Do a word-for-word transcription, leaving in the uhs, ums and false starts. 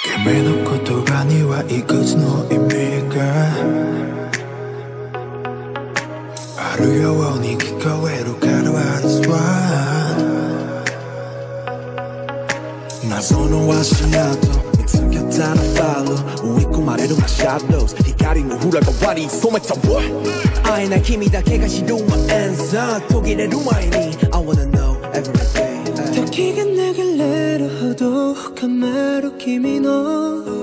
君の言葉にはいくつの意味があるように聞こえるから That's right 謎の足跡見つけたらファロー追い込まれるマシャドウ光の裏側に染めた What 会えない君だけが知る My answer 途切れる前に I wanna know everything 時が流れるほど深まる君の